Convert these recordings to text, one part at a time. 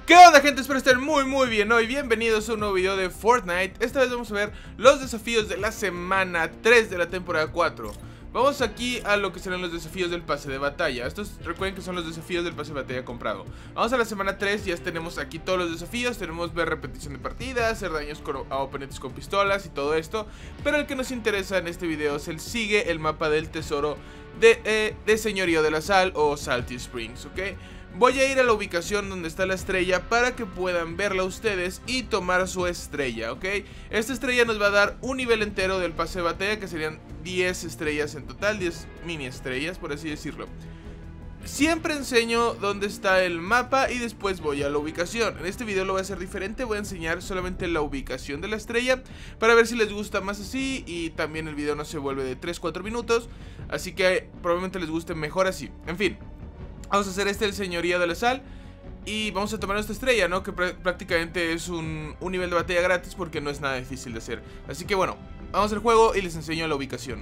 ¿Qué onda, gente? Espero estén muy bien hoy. Bienvenidos a un nuevo video de Fortnite. Esta vez vamos a ver los desafíos de la semana 3 de la temporada 4. Vamos aquí a lo que serán los desafíos del pase de batalla. Estos recuerden que son los desafíos del pase de batalla comprado. Vamos a la semana 3, ya tenemos aquí todos los desafíos. Tenemos ver repetición de partidas, hacer daños a oponentes con pistolas y todo esto. Pero el que nos interesa en este video es el sigue el mapa del tesoro de Señorío de la Sal o Salty Springs, ¿ok? Voy a ir a la ubicación donde está la estrella para que puedan verla ustedes y tomar su estrella, ¿ok? Esta estrella nos va a dar un nivel entero del pase de batalla, que serían 10 estrellas en total, 10 mini estrellas, por así decirlo. Siempre enseño dónde está el mapa y después voy a la ubicación. En este video lo voy a hacer diferente, voy a enseñar solamente la ubicación de la estrella para ver si les gusta más así, y también el video no se vuelve de 3-4 minutos, así que probablemente les guste mejor así. En fin, vamos a hacer el Señorío de la Sal y vamos a tomar nuestra estrella, ¿no? Que prácticamente es un nivel de batalla gratis porque no es nada difícil de hacer. Así que bueno, vamos al juego y les enseño la ubicación.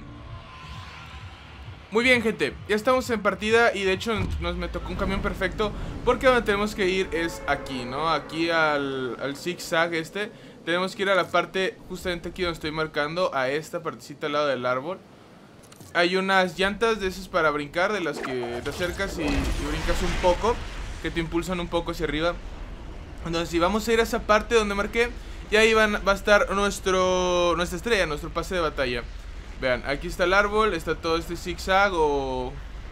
Muy bien, gente, ya estamos en partida y de hecho me tocó un camión perfecto porque donde tenemos que ir es aquí, ¿no? Aquí al zigzag tenemos que ir a la parte justamente aquí donde estoy marcando, a esta partecita al lado del árbol. Hay unas llantas de esas para brincar, de las que te acercas y brincas un poco, que te impulsan un poco hacia arriba. Entonces si vamos a ir a esa parte donde marqué, y ahí va a estar nuestra estrella, nuestro pase de batalla. Vean, aquí está el árbol, está todo este zigzag o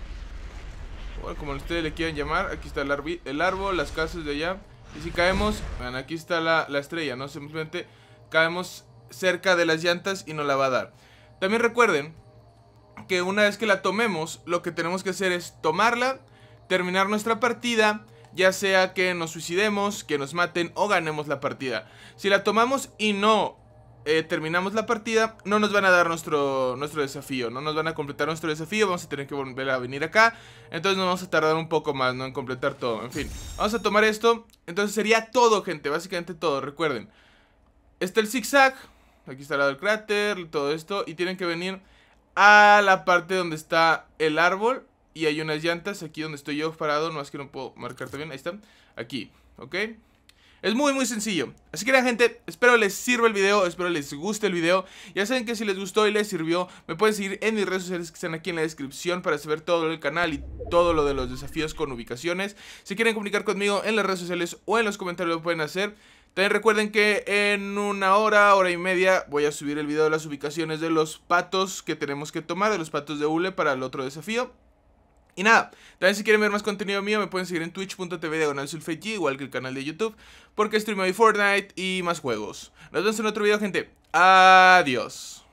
bueno, como ustedes le quieran llamar. Aquí está el árbol, las casas de allá. Y si caemos, vean, aquí está la estrella, ¿no? Simplemente caemos cerca de las llantas y nos la va a dar. También recuerden que una vez que la tomemos, lo que tenemos que hacer es tomarla, terminar nuestra partida, ya sea que nos suicidemos, que nos maten o ganemos la partida. Si la tomamos y no terminamos la partida, no nos van a dar nuestro desafío, no nos van a completar nuestro desafío, vamos a tener que volver a venir acá, entonces nos vamos a tardar un poco más, ¿no? En completar todo. En fin, vamos a tomar esto. Entonces sería todo, gente, básicamente todo. Recuerden, está el zigzag, aquí está el lado del cráter, todo esto, y tienen que venir a la parte donde está el árbol y hay unas llantas aquí donde estoy yo parado, no es que no puedo marcar también, ahí están, aquí, ¿ok? Es muy sencillo. Así que la gente, espero les sirva el video, espero les guste el video. Ya saben que si les gustó y les sirvió, me pueden seguir en mis redes sociales que están aquí en la descripción para saber todo lo del canal y todo lo de los desafíos con ubicaciones. Si quieren comunicar conmigo en las redes sociales o en los comentarios lo pueden hacer. También recuerden que en una hora y media voy a subir el video de las ubicaciones de los patos que tenemos que tomar, de los patos de hule para el otro desafío. Y nada, también si quieren ver más contenido mío me pueden seguir en twitch.tv/sulfateg, igual que el canal de YouTube, porque streamo hoy Fortnite y más juegos. Nos vemos en otro video, gente. Adiós.